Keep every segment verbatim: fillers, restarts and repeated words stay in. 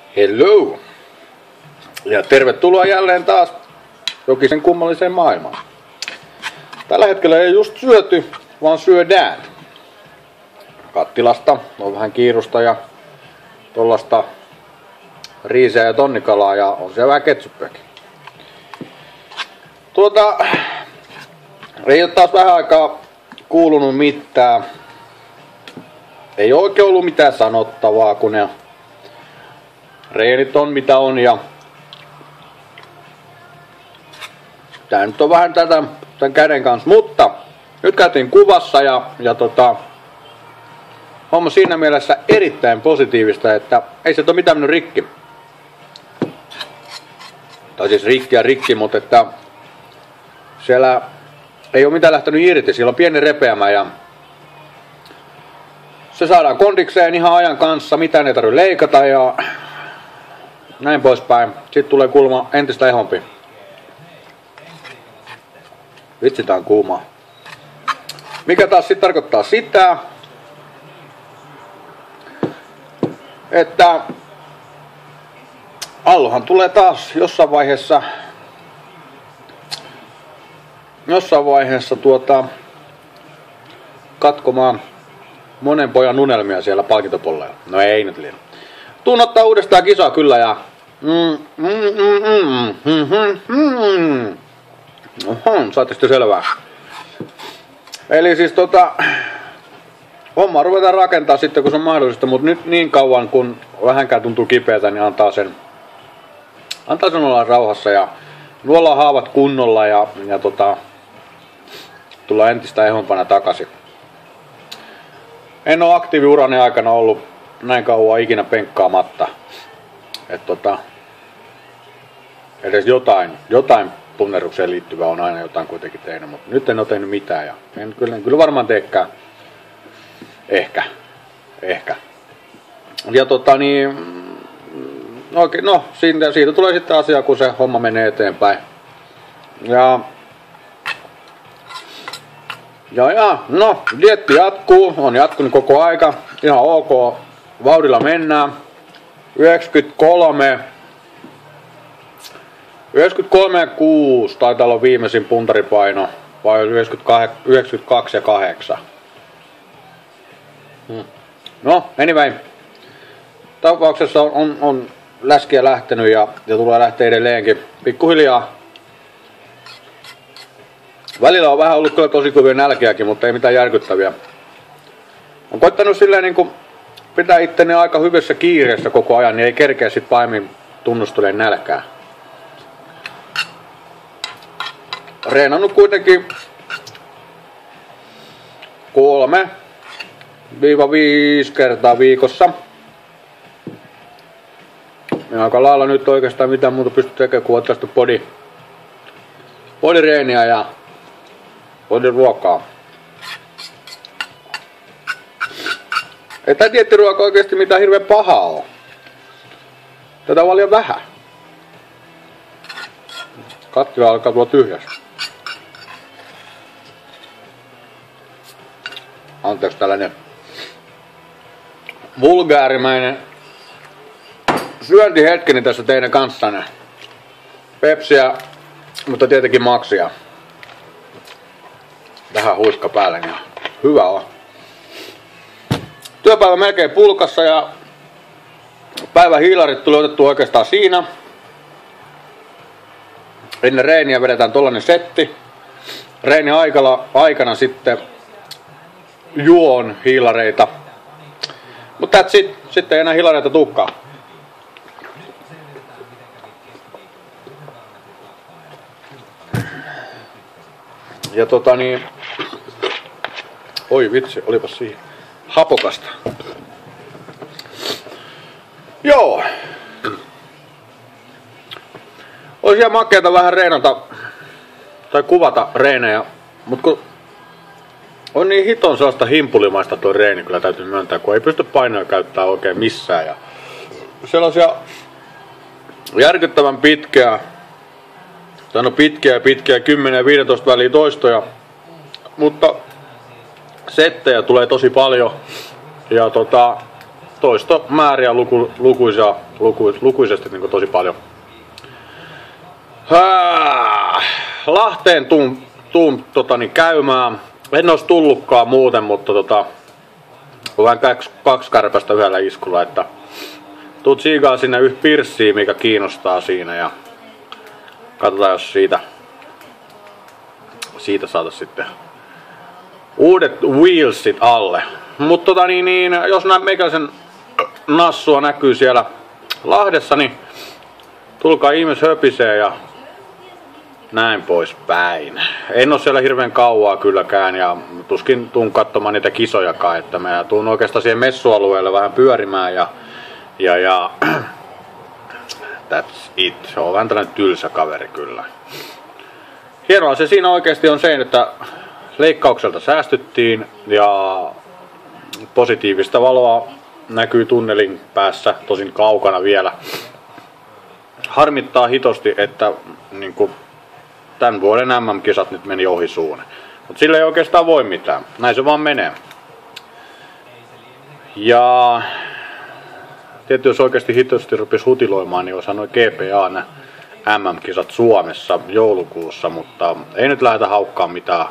Hello! Ja tervetuloa jälleen taas Jokisen kummalliseen maailmaan. Tällä hetkellä ei just syöty, vaan syödään. Kattilasta on vähän kiirusta ja tollasta riisiä ja tonnikalaa ja on siellä vähän ketsuppiakin. Tuota, ei ole taas vähän aikaa kuulunut mitään. Ei oikein ollut mitään sanottavaa, kun ne reenit on mitä on ja tää nyt on vähän tätä tämän käden kanssa, mutta nyt käytiin kuvassa ja, ja tota, homma siinä mielessä erittäin positiivista, että ei se ole mitään mennyt rikki. Tai siis rikki ja rikki, mutta että siellä ei ole mitään lähtenyt irti, siellä on pieni repeämä ja se saadaan kondikseen ihan ajan kanssa, mitään ei tarvitse leikata ja näin poispäin. Sitten tulee kulma entistä ehompi. Vitsi, tää on kuumaa. Mikä taas sitten tarkoittaa sitä, että Allohan tulee taas jossain vaiheessa jossain vaiheessa tuota katkomaan monen pojan unelmia siellä palkintopolleilla. No ei nyt liian. Tuun ottaa uudestaan kisaa kyllä ja mm, mm, mm, mm, mm, mm. Oho, saatte sitten selvää. Eli siis tota homma ruvetaan rakentaa sitten kun se on mahdollista, mutta nyt niin kauan kun vähänkään tuntuu kipeätä, niin antaa sen antaa sen olla rauhassa ja nuollaan haavat kunnolla ja, ja tota tullaan entistä ehompana takaisin. En ole aktiiviurani aikana ollut näin kauan ikinä penkkaamatta. Et tota, edes jotain, jotain punnerukseen liittyvää on aina jotain kuitenkin tehnyt, mutta nyt en ole tehnyt mitään ja en kyllä, en kyllä varmaan teekään. Ehkä. Ehkä. Ja tota niin, oikein, no siitä, siitä tulee sitten asia, kun se homma menee eteenpäin. Ja Ja ja, no, dieetti jatkuu, on jatkunut koko aika, ihan ok, vauhdilla mennään. yhdeksänkymmentäkolme yhdeksänkymmentäkolme ja kuusi taitaa olla viimeisin puntaripaino, vai yhdeksänkymmentäkaksi ja kahdeksan. Hmm. No, anyway, tapauksessa on, on, on läskiä lähtenyt ja, ja tulee lähteä edelleenkin pikkuhiljaa. Välillä on vähän ollut kyllä tosi kovia nälkiäkin, mutta ei mitään järkyttäviä. On koittanut silleen niin kuin pitää itteni aika hyvässä kiireessä koko ajan, niin ei kerkeä sit pahemmin tunnustelemaan nälkää. Reenannut kuitenkin kolme viiva viisi kertaa viikossa. Ja aika lailla nyt oikeastaan mitään muuta pysty tekemään kuin ottaa sitä body, bodyreeniä ja bodyruokaa. Ei tää dieettiruoka oikeesti mitään hirveän pahaa oo. Tätä on liian vähän. Kattila alkaa tulla tyhjäs. Anteeksi tällainen vulgaarimäinen syöntihetkeni tässä teidän kanssanne. Pepsiä, mutta tietenkin maksia. Vähän huiska päälle, niin hyvä on. Työpäivä melkein pulkassa ja päivän hiilarit tuli otettu oikeastaan siinä. Ennen reeniä vedetään tollanen setti. Reini aikana, aikana sitten juon hiilareita. Mutta that's it. Sitten ei enää hiilareita tulekaan. Ja tota niin, oi vitsi, olipas siihen hapokasta. Joo. Olisi ihan makeata vähän reenata tai kuvata reenejä, mut kun on niin hiton sellaista himpulimaista tuo reeni, kyllä täytyy myöntää, kun ei pysty painoja käyttää oikein missään. Ja sellaisia järkyttävän pitkiä, tai no pitkiä pitkiä kymmenen ja viisitoista väliä toistoja, mutta settejä tulee tosi paljon ja tota toistomääriä luku, lukuisia, luku, lukuisesti niin kuin tosi paljon. Hää, Lahteen tuun, tuun tota, niin käymään. En olisi tullutkaan muuten, mutta tota, vähän kaksi, kaksi kärpästä yhdellä iskulla, että tuut siigaa sinne yhtä pirssiä, mikä kiinnostaa siinä, ja katsotaan, jos siitä, siitä saataisiin sitten uudet wheelsit alle. Mutta tota, niin, niin, jos meikäläisen nassua näkyy siellä Lahdessa, niin tulkaa ihmis höpisee ja näin pois päin. En oo siellä hirveän kauaa kylläkään ja tuskin tuun katsomaan niitä kisojakaan, että mä tuun oikeastaan siihen messualueelle vähän pyörimään ja ja, ja that's it. Se on vähän tällainen tylsä kaveri kyllä. Hienoa se siinä oikeasti on se, että leikkaukselta säästyttiin ja positiivista valoa näkyy tunnelin päässä, tosin kaukana vielä. Harmittaa hitosti, että niin kuin, tämän vuoden M M-kisat nyt meni ohi suun. Mutta sillä ei oikeastaan voi mitään. Näin se vaan menee. Ja tietysti jos oikeasti hitosti rupesi hutiloimaan, niin olisi noin G P A:n M M-kisat Suomessa joulukuussa, mutta ei nyt lähdetä haukkaan mitään,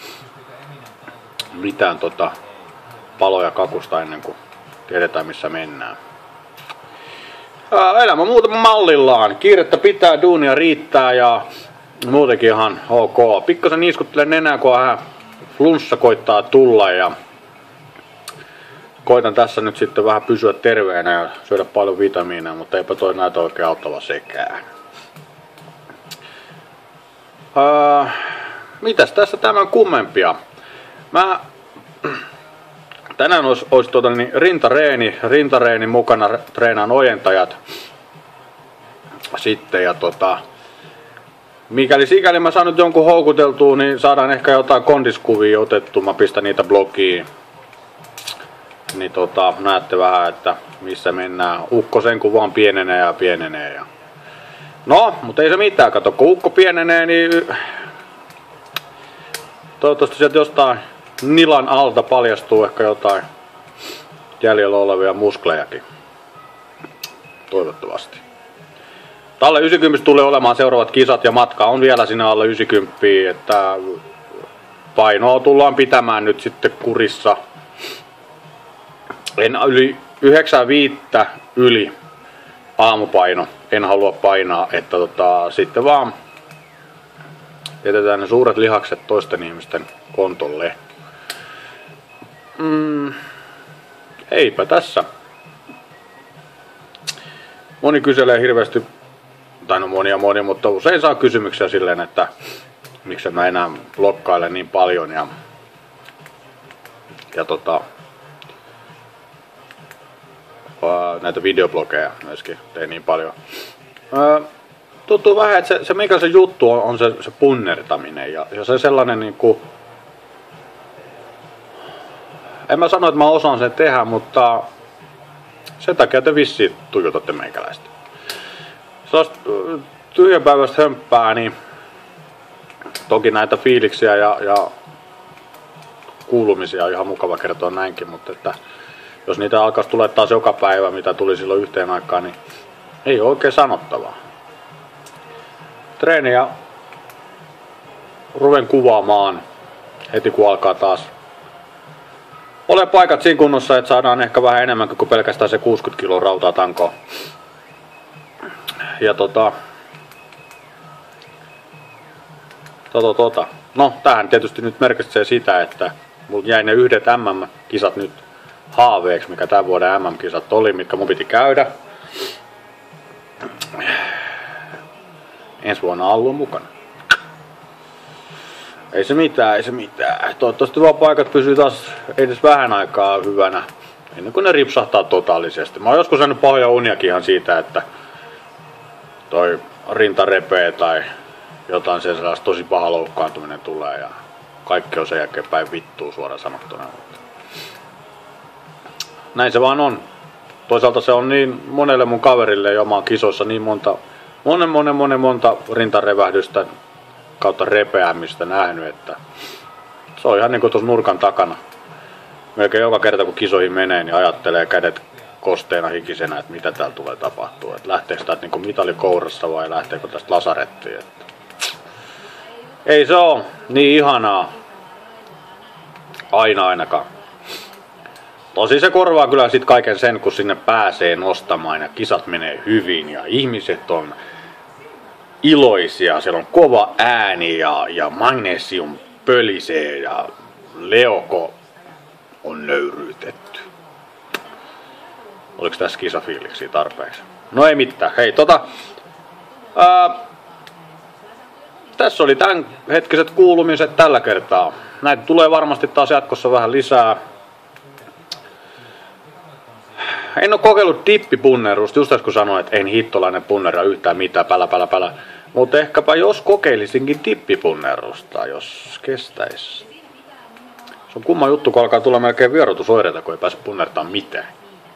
mitään tota, paloja kakusta ennen kuin tiedetään missä mennään. Ää, elämä muutama mallillaan. Kiirettä pitää, duunia riittää ja muutenkin ihan ok. Pikkasen niiskuttelen nenää, kun vähän flunssa koittaa tulla ja koitan tässä nyt sitten vähän pysyä terveenä ja syödä paljon vitamiineja, mutta eipä toi näytä oikein auttava sekään. Öö, mitäs tässä tämän kummempia? Mä tänään olisi, olisi tuota, niin, rintareeni, rintareeni mukana treenaan ojentajat sitten ja tota, mikäli sikäli mä saan nyt jonkun houkuteltua, niin saadaan ehkä jotain kondiskuvia otettua, mä pistän niitä blogiin. Niin tota, näette vähän, että missä mennään. Ukko sen kun vaan pienenee ja pienenee. Ja no, mutta ei se mitään. Kato, kun ukko pienenee, niin toivottavasti sieltä jostain nilan alta paljastuu ehkä jotain jäljellä olevia musklejakin. Toivottavasti. Alle yhdeksänkymmentä tulee olemaan seuraavat kisat ja matka on vielä sinne alle yhdeksänkymmentä, että painoa tullaan pitämään nyt sitten kurissa. En yli yhdeksänkymmentäviisi yli aamupaino, en halua painaa, että tota, sitten vaan jätetään ne suuret lihakset toisten ihmisten kontolle. Mm, eipä tässä. Moni kyselee hirveästi, tai no monia monia, mutta usein saa kysymyksiä silleen, että miksi mä enää blokkailen niin paljon ja, ja tota, näitä videoblogeja myöskin tein niin paljon. Öö, tuntuu vähän, että se, se mikä se juttu on, on se, se punnertaminen ja, ja se sellainen niinku, en mä sano, että mä osaan sen tehdä, mutta sen takia te vissiin tuijotatte meikäläistä. Sellaista tyhjänpäiväistä hömppää, niin toki näitä fiiliksiä ja, ja kuulumisia on ihan mukava kertoa näinkin, mutta että jos niitä alkaisi tulla taas joka päivä, mitä tuli silloin yhteen aikaan, niin ei ole oikein sanottavaa. Treeniä ruven kuvaamaan heti kun alkaa taas ole paikat siinä kunnossa, että saadaan ehkä vähän enemmän kuin pelkästään se kuusikymmentä kiloa rautaa tankoon. Ja tota, tota, tota. No, tähän tietysti nyt merkitsee sitä, että mulla jäi ne yhdet M M-kisat nyt haaveeksi, mikä tämän vuoden M M-kisat oli, mitkä mun piti käydä. Ensi vuonna Allu on mukana. Ei se mitään, ei se mitään. Toivottavasti vaan paikat pysyy taas edes vähän aikaa hyvänä, ennen kuin ne ripsahtaa totaalisesti. Mä oon joskus saanut pahoja uniakin ihan siitä, että toi rinta repee tai jotain sen sellaista tosi paha loukkaantuminen tulee ja kaikki on sen jälkeen päin vittuu suoraan sanottuna. Näin se vaan on. Toisaalta se on niin monelle mun kaverille ja omaan kisoissa niin monta, monen monen monen monta rintarevähdystä kautta repeämistä nähnyt, että se on ihan niin kuin tuossa nurkan takana. Melkein joka kerta kun kisoihin menee, niin ajattelee kädet kosteena hikisenä, että mitä täällä tulee tapahtua. Että lähteekö täältä niinku mitali kourassa vai lähteekö tästä lasarettiin. Että ei se oo niin ihanaa. Aina ainakaan. Tosi se korvaa kyllä sit kaiken sen, kun sinne pääsee nostamaan ja kisat menee hyvin ja ihmiset on iloisia. Siellä on kova ääni ja, ja magnesium pölisee ja leuko on nöyryytetty. Oliko tässä kisafiiliksi tarpeeksi? No ei mitään. Hei tota... Ää, tässä oli tämän hetkiset kuulumiset tällä kertaa. Näitä tulee varmasti taas jatkossa vähän lisää. En oo kokeillut dippipunnerusta, just kun sanoin, että en hittolainen punnera yhtään mitään, pälä pälä pälä. Mutta ehkäpä jos kokeilisinkin dippipunnerusta, jos kestäis. Se on kumma juttu, kun alkaa tulla melkein vierotusoireita, kun ei pääse punnertaan mitään.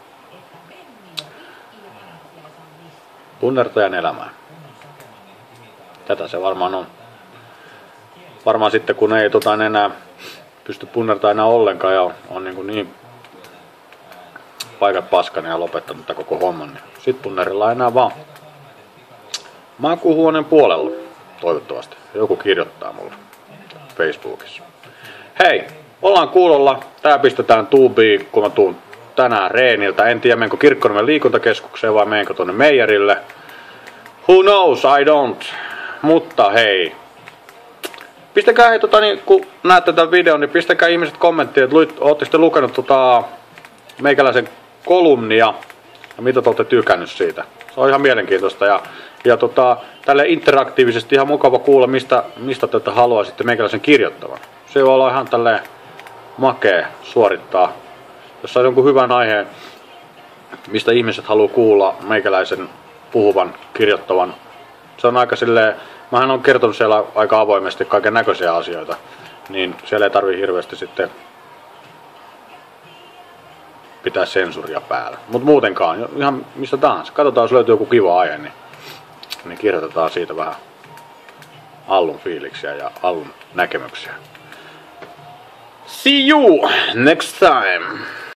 Punnertajan elämää. Tätä se varmaan on. Varmaan sitten kun ei tota enää pysty punnertamaan enää ollenkaan ja on, on niin, niin paikat paskana ja lopettanut tämän koko homman, niin sit punnerilla enää vaan makuuhuoneen puolella. Toivottavasti. Joku kirjoittaa mulle Facebookissa. Hei, ollaan kuulolla. Tää pistetään tuubiin, kun mä tuun tänään reeniltä. En tiedä, menenkö Kirkkoniemen liikuntakeskukseen vai menenkö tonne meijerille. Who knows, I don't. Mutta hei. Pistäkää hei, tota, niin, kun näette tämän videon, niin pistäkää ihmiset kommenttiin, että ootte sitten lukenut tota, meikäläisen kolumnia ja mitä te olette tykännyt siitä. Se on ihan mielenkiintoista ja, ja tota, tälle interaktiivisesti ihan mukava kuulla, mistä, mistä te haluaisitte meikäläisen kirjoittavan. Se voi olla ihan tälleen makea suorittaa. Jos on jonkun hyvän aiheen, mistä ihmiset haluaa kuulla meikäläisen puhuvan, kirjoittavan. Se on aika silleen, mähän on kertonut siellä aika avoimesti kaiken näköisiä asioita, niin siellä ei tarvii hirveästi sitten pitää sensuria päällä. Mut muutenkaan, ihan mistä tahansa. Katsotaan, jos löytyy joku kiva aihe, niin, niin kirjoitetaan siitä vähän Allun fiiliksiä ja Allun näkemyksiä. See you next time!